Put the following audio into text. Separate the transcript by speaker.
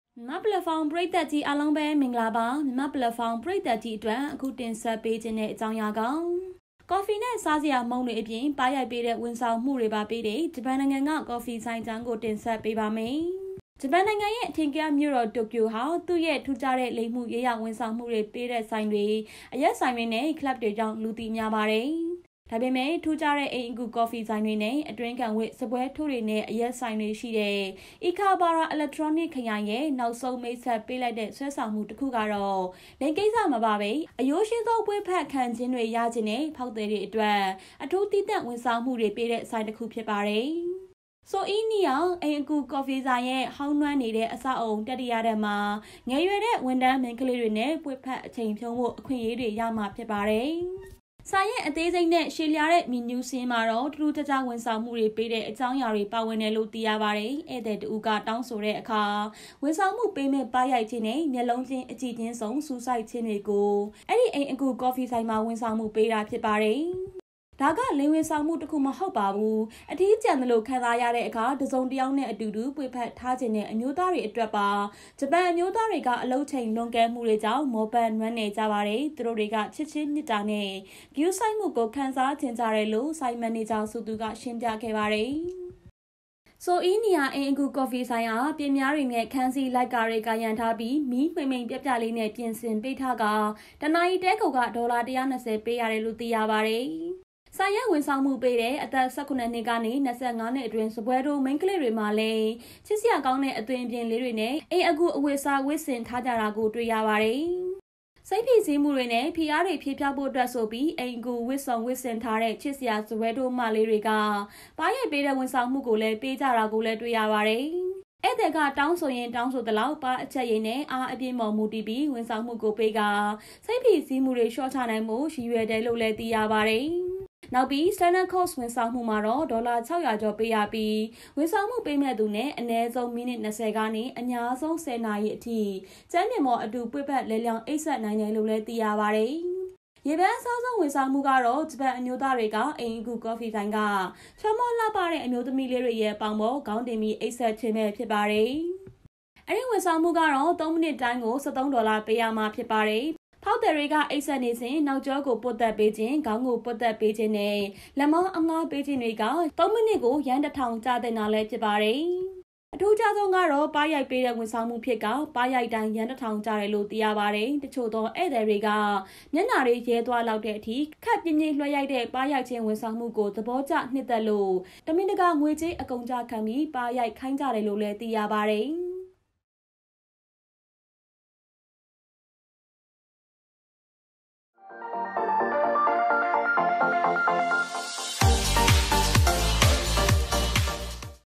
Speaker 1: မြန်မာပလက်ဖောင်းပရိသတ်ကြီးအားလုံးပဲမင်္ဂလာပါမြန်မာပလက်ဖောင်းပရိသတ်ကြီးအတွက်အခုတင်ဆက်ပေးခြင်းတဲ့အကြောင်းအရာကောင်ကော်ဖီနဲ့စားစရာမုန့်တွေအပြင်ပါးရိုက်ပေးတဲ့ဝန်ဆောင်မှုတွေပါပေးတဲ့ဂျပန်နိုင်ငံကကော်ဖီဆိုင်တန်းကိုတင်ဆက်ပေးပါမယ်ဂျပန်နိုင်ငံရဲ့အထင်ကရမြို့တော်တိုကျိုဟာသူ့ရဲ့ထူးခြားတဲ့လိမ်မှုရေးရဝန်ဆောင်မှုတွေပေးတဲ့ဆိုင်တွေအရက်ဆိုင်တွေနဲ့ကလပ်တွေကြောင့်လူသိများပါတယ်ဒါပေမဲ့ထူးခြားတဲ့အိမ်အကူကော်ဖီဆိုင်တွေနဲ့အတွင်းကန်ဝစ်စပွဲထိုးတွေနဲ့အရက်ဆိုင်တွေရှိတဲ့ Ikabara Electronic ခရိုင်ရဲ့နောက်ဆုံးမိတ်ဆက်ပေးလိုက်တဲ့ဆွဲဆောင်မှုတစ်ခုကတော့လိမ်ကိစ္စမှာပါပဲအယိုးရှင်းသောပွဲဖက်ခံခြင်းတွေရခြင်းနဲ့ဖောက်သည်တွေအတွက်အထူးတည်တံ့ဝန်ဆောင်မှုတွေပေးတဲ့ဆိုင်တစ်ခုဖြစ်ပါတယ်ဆိုအီနီယာအိမ်အကူကော်ဖီဆိုင်ရဲ့ဟောင်းနှွမ်းနေတဲ့အဆောက်အုံတတိယတက်မှာငယ်ရွယ်တဲ့ဝန်ထမ်းမင်းကလေးတွေနဲ့ပွဲဖက်အချိန်ဖြုံးဖို့အခွင့်အရေးတွေရမှာဖြစ်ပါတယ်ဆိုင်ရဲ့အသေးစိတ်နဲ့ရှည်လျားတဲ့မီနူးစင်းမှာတော့ထူးထူးခြားဝန်ဆောင်မှုတွေပေးတဲ့အကြောင်းအရာတွေပါဝင်တယ်လို့သိရပါတယ်။ဧည့်သည်တူကတောင်းဆိုတဲ့အခါဝန်ဆောင်မှုပေးမဲ့ပါရိုက်ခြင်းနဲ့မျက်လုံးချင်းအကြည့်ချင်းစုံစူးစိုက်ခြင်းတွေကိုအဲ့ဒီအိမ်အကူကော်ဖီဆိုင်မှာဝန်ဆောင်မှုပေးတာဖြစ်ပါတယ်။ဒါကလိမ်ဝန်ဆောင်မှုတစ်ခုမဟုတ်ပါဘူးအထီးကျန်တယ်လို့ခံစားရတဲ့အခါတစုံတစ်ယောက်နဲ့အတူတူပွေဖက်ထားခြင်းနဲ့အမျိုးသားတွေအတွက်ပါဂျပန်အမျိုးသားတွေကအလုပ်ချိန်လွန်ကဲမှုတွေကြောင့်မောပန်နွမ်းနေကြပါတယ်သူတို့တွေကချစ်ချင်းမြတ်တာနဲ့ဂယူးဆိုင်မှုကိုခံစားခြင်းကြတယ်လို့ဆိုင်မန်နေဂျာဆိုသူကရှင်းပြခဲ့ပါတယ်ဆိုအီနီယာအိမ်အကူကော်ဖီဆိုင်အားပြင်များတွေနဲ့ခန်းစီလိုက်ကာတွေကရန်ထားပြီးမီးမိန်ပြပြလေးနဲ့ပြင်ဆင်ပေးထားကတနာရီတဲကုတ်ကဒေါ်လာ120ပေးရတယ်လို့သိရပါတယ်ဆိုင်ရဝန်ဆောင်မှုပေးတဲ့အသက်18နှစ်ကနေ25နှစ်အတွင်းစပွဲတို့မိန်းကလေးတွေမှာလည်းချစ်စရာကောင်းတဲ့အသွင်ပြင်လေးတွေနဲ့အိမ်အကူအဝတ်စားဝတ်ဆင်ထားကြတာကိုတွေ့ရပါတယ်။စိတ်ဖိစီးမှုတွေနဲ့ဖိအားတွေဖြေဖြောက်ဖို့အတွက်ဆိုပြီးအိမ်ကူဝတ်ဆောင်ဝတ်ဆင်ထားတဲ့ချစ်စရာစပွဲတို့မလေးတွေကပါးရိုက်ပေးတဲ့ဝန်ဆောင်မှုကိုလည်းပေးကြတာကိုလည်းတွေ့ရပါတယ်။ဧည့်သည်ကတောင်းဆိုရင်တောင်းဆိုသလောက်ပါအချက်ရည်နဲ့အားအပြည့်မော်မူတည်ပြီးဝန်ဆောင်မှုကိုပေးကစိတ်ဖိစီးမှုတွေလျှော့ချနိုင်မှုရည်ရွယ်တယ်လို့လည်းသိရပါတယ်။နောက်ပြီး standard cost ဝန်ဆောင်မှုမှာတော့ဒေါ်လာ600ကျော်ပေးရပြီးဝန်ဆောင်မှုပေးမဲ့သူနဲ့အနည်းဆုံးမိနစ်20ကနေအများဆုံး10နာရီအထိကျန်းမြင့်မော်အတူပွေ့ပတ်လဲလျောင်းအိတ်ဆက်နိုင်တယ်လို့လည်းသိရပါတယ်။ရေပန်းအစားဆုံးဝန်ဆောင်မှုကတော့ဂျပန်အမျိုးသားတွေကအိမ်အကူကော်ဖီဆိုင်ကချောမောလှပတဲ့အမျိုးသမီးလေးတွေရဲ့ပေါင်ပေါ်ခေါင်းတင်ပြီးအိတ်ဆက်ခြင်းပဲဖြစ်ပါတယ်။အဲဒီဝန်ဆောင်မှုကတော့3မိနစ်တိုင်းကို$13ပေးရမှာဖြစ်ပါတယ်။ဖောက်တယ်တွေကအိတ်ဆက်နေစဉ်နောက်ကျောကိုပုတ်သက်ပေးခြင်းခေါင်းကိုပုတ်သက်ပေးခြင်းနဲ့လက်မောင်းအငှားပေးခြင်းတွေက3မိနစ်ကိုရန်1000ကျတဲ့နာလဲဖြစ်ပါတယ်အထူးခြားဆုံးကတော့ပါးရိုက်ပေးတဲ့ဝန်ဆောင်မှုဖြစ်ကပါးရိုက်တိုင်းရန်1000ကျတယ်လို့သိရပါတယ်တချို့သောဧည့်သည်တွေကမျက်နှာတွေရဲသွားလောက်တဲ့အထိခက်ပြင်းပြင်းလွှဲရိုက်တဲ့ပါးရိုက်ခြင်းဝန်ဆောင်မှုကိုသဘောကျနှစ်သက်လို့တမင်တကာငွေကြေးအကုန်ကျခံပြီးပါးရိုက်ခိုင်းကြတယ်လို့လည်းသိရပါတယ်